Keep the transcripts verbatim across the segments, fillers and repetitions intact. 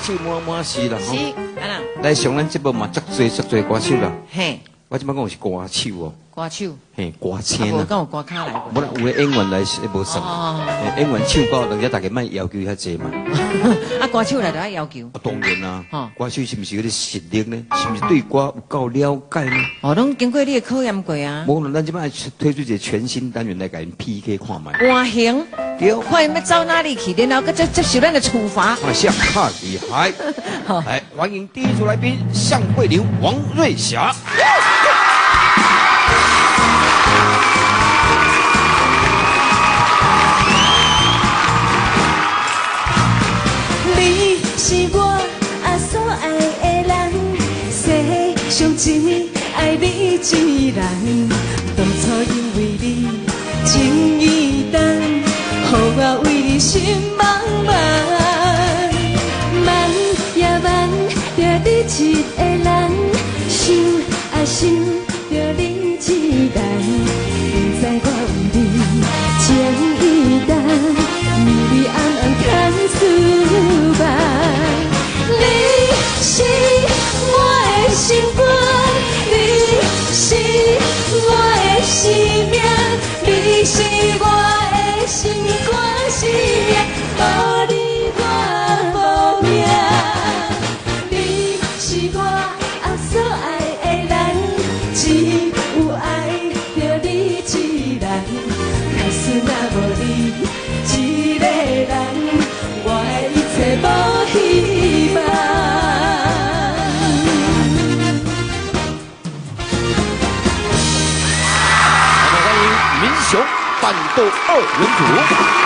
手满满是啦。 是，安啦。 来上咱节目嘛，足多足多歌手啦。 嘿， 我即摆讲是歌手哦。 歌手。 嘿，歌星啊，无啊。 讲有歌卡来。 无啦，有诶演员来是无算。哦。演员唱歌，人家大家莫要求遐济嘛。 啊，歌手来就要要求。 啊，当然啦。 哦。 歌手是毋是嗰啲实力呢？是毋是对歌有够了解呢？ 哦，拢经过你的考验过啊。 无啦，咱即摆推出一个全新单元来甲因 P K 看卖。 换型。 对。 看因要走哪里去，然后搁接接受咱的处罚。 看相卡厉害。来，欢迎第一组来宾向慧玲、王瑞霞。 你是我啊所爱的人，世上只爱你一人。当初因为你情意重，予我为你心茫茫。茫也茫着你一个人，想啊想着你一人。不知我为你情意重，暝暝暗暗牵思梦。你是我的心肝，你是我的生命，你是我的心肝生命，无你我无命。你是我啊所爱的人，只有爱着你一人。假使若无你一个人，我的一切无希望。 我们欢迎民雄板豆二人组。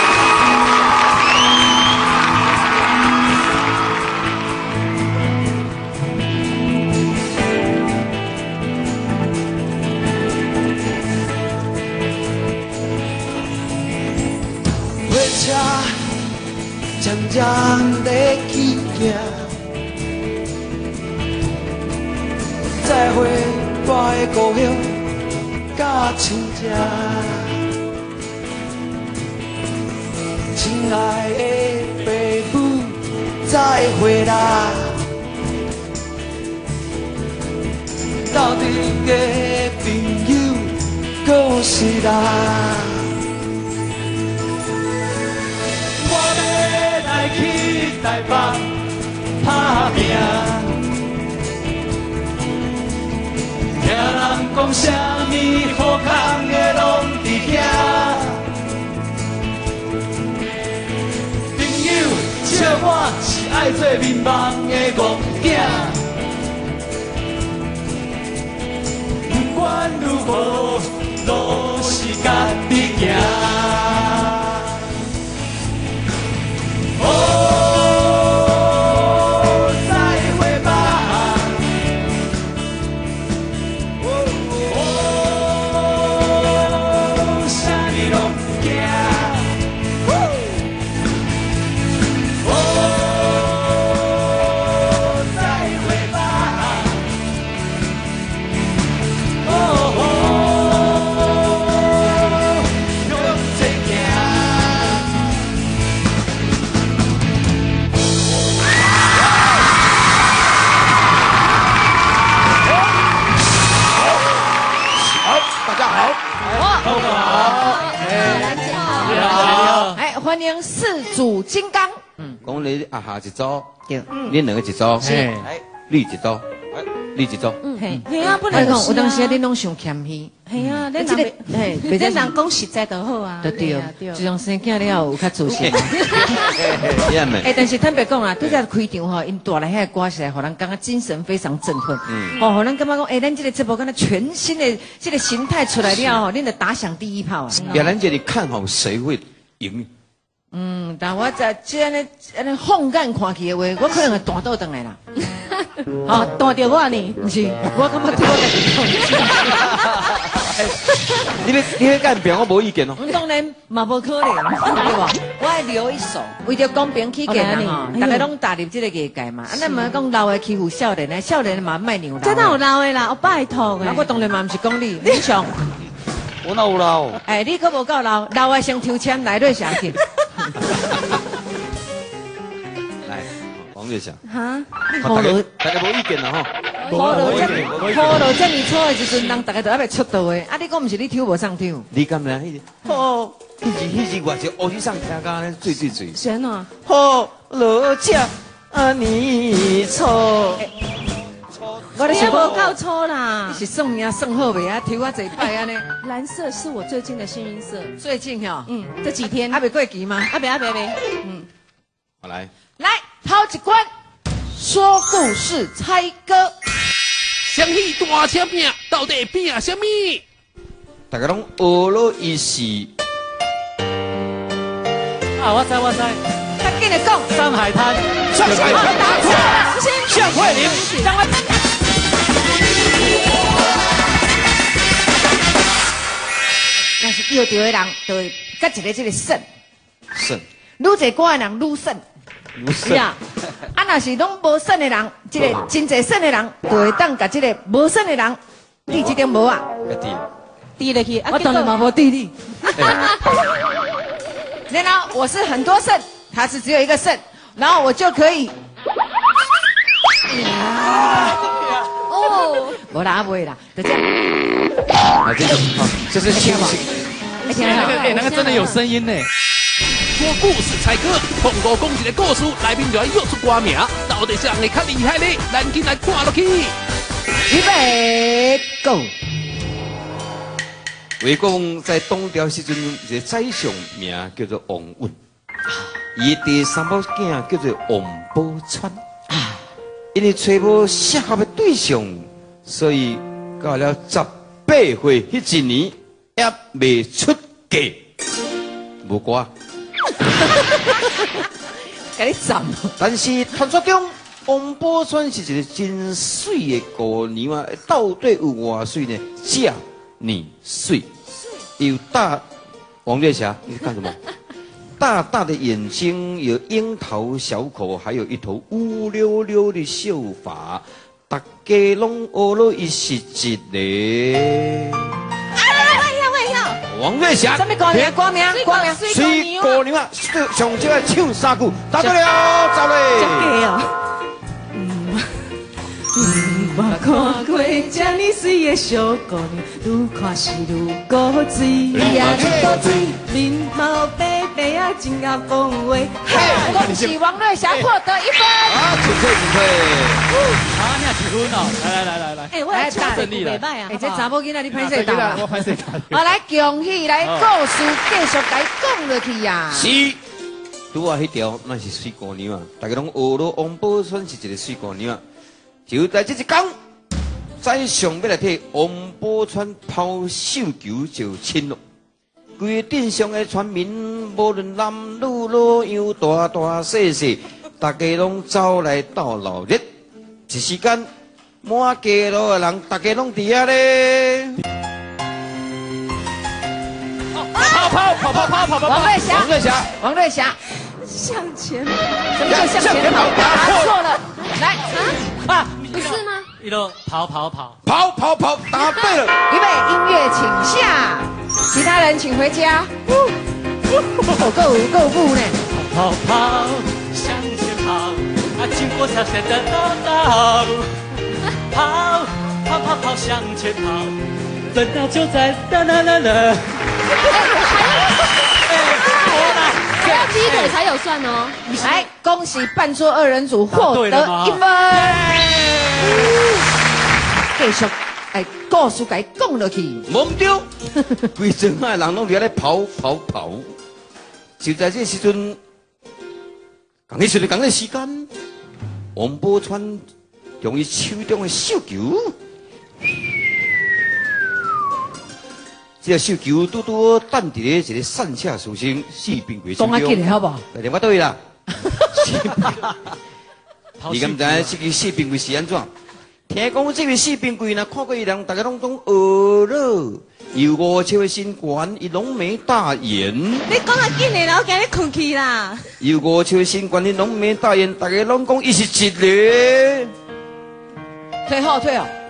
火车渐渐地去行，再会我的故乡甲亲情。亲爱的爸母，再会啦！斗阵的朋友，搁是啦。去台北打拼，听人讲啥物好康的拢伫遐。朋友，笑我是爱做面盲的戆囝，不管如何，路是家己行。 欢迎四组金刚。 嗯，讲你阿下一组， 对， 恁两个一组， 是， 哎，你一组，哎，你一组。 嗯，嘿， 嘿啊，本我讲来就是有当时啊。 恁拢伤谦虚。 嘿啊，咱这个嘿，比较咱人讲实在就好啊。 对对，自从生囝了后有较自信。哎，但是坦白讲啊，拄则开场吼，因带来遐歌实在，互人感觉精神非常振奋。嗯，哦，互人感觉讲，哎，咱这个节目敢若全新的这个形态出来了吼，恁就打响第一炮啊。 亚兰姐，你看好谁会赢？ 嗯，但我在这样的安尼放眼看去的话，我可能会弹倒转来啦。 哦，弹着我呢？ 不是，我感觉我你要你要干表，我无意见哦。 当然嘛无可能，对吧？我爱留一手，为着公平起见啦吼，大家拢踏入这个业界嘛。啊，咱嘛讲老的欺负少年的，少年嘛卖娘老。 这哪有老的啦？我拜托的。 啊，我当然嘛不是讲你，你上。 我哪有老？ 哎，你可无够老，老的先抽签来瑞下去。 来，王王月霞。 哈， 大家大家无意见啦吼。 雨落这雨落这么粗的时阵，人大家都还袂出道的。啊，你讲毋是你跳无上跳？ 你敢知？迄个哦，迄日迄日我就乌衣裳听甲咧醉醉醉。 谁呢？ 雨落这啊你粗。 我你也无够粗啦！ 你是算命算好未啊？跳啊一摆安尼。 蓝色是我最近的幸运色。 最近吼， 嗯，这几天还未过期吗？ 阿北阿北北，嗯， 我来。 来，头一关，说故事猜歌。 双喜大车拼，到底拼什么？ 大家拢学了一时。 啊，我知我知， 他跟你讲， 上海滩， 上海滩打错了，向慧玲， 让我。那是摇着的人，就会甲一个这个胜， 胜， 愈侪歌的人愈胜。 不是啊，啊，若是拢无胜的人，这个真侪胜的人，就会当甲这个无胜的人比这点无啊。 低了去， 我当然嘛无低你。然后我是很多胜，他是只有一个胜，然后我就可以。哦，无啦，不会啦，就这样。 啊，这是这是清醒。 哎，那个哎，那个真的有声音呢。说故事猜歌，通过讲一个故事，来宾就要约出歌名，到底是人会较厉害呢？咱进来看落去。 预备，Go！ 魏国王在东朝时阵，一个宰相名叫做王允，伊第三宝囝叫做王宝钏。因为找无适合的对象，所以到了十八岁迄一年，也未出嫁，无歌。 给你赞。 但是传说中，王宝钏是一个真水的姑娘啊，到底有偌水呢？这你水，有大王月霞，你在干什么？大大的眼睛，有樱桃小口，还有一头乌溜溜的秀发，大家拢学了一时一个。王月霞， 什么歌名？歌名？歌名？ 水姑娘啊，上少要唱三句，答对了，走嘞。 真假哦。我看过这么水的小姑娘，愈看是愈古锥，你呀愈古锥，面貌白白啊，真啊风味。 恭喜王瑞霞获得一分。 啊，请退，请退。 啊，你也几分哦？来来来来来。 哎，我来唱胜利了。 哎，这查某囡仔你拍摄到了，我拍摄到。 好，来恭喜，来故事继续来讲落去呀。 是，拄啊，迄条那是水姑娘啊，大家拢学了王宝钏是一个水姑娘啊。就在这一天，宰相要来替王宝钏抛绣球就亲了。规个镇上的村民，无论男女老幼大大细细，大家拢走来斗闹热。一时间，满街路的人，大家拢伫遐咧。 跑跑跑跑跑跑跑！ 王瑞霞， 王瑞霞， 王瑞霞， 向前， 什么叫向前跑？答错了，来啊！ 不是吗？ 一路跑跑跑跑跑跑，答对了。 预备，音乐请下，其他人请回家。够够够不呢？ 跑跑向前跑，啊，经过小小的道路，跑跑跑跑向前跑，分道就在啦啦啦啦。 还要踢腿才有算哦。 来，恭喜扮作二人组获得一分。继续，哎，故事该讲落去。 无唔对，规庄啊人拢伫咧跑跑跑。就在这时阵，讲起出来讲的时间，王宝钏用伊手中的绣球。这个绣球拄拄等伫咧一个山下书生士兵鬼手中。讲啊，记得好不？电话对啦。你敢知这个士兵鬼是安怎？听讲这位士兵鬼呢，看过伊人，大家拢讲呃了，有五笑的身冠，伊拢没大眼。 你讲啊紧的啦，我今日困去啦。 有五笑的身冠，伊拢没大眼，大家拢讲伊是一个。 退后，退后。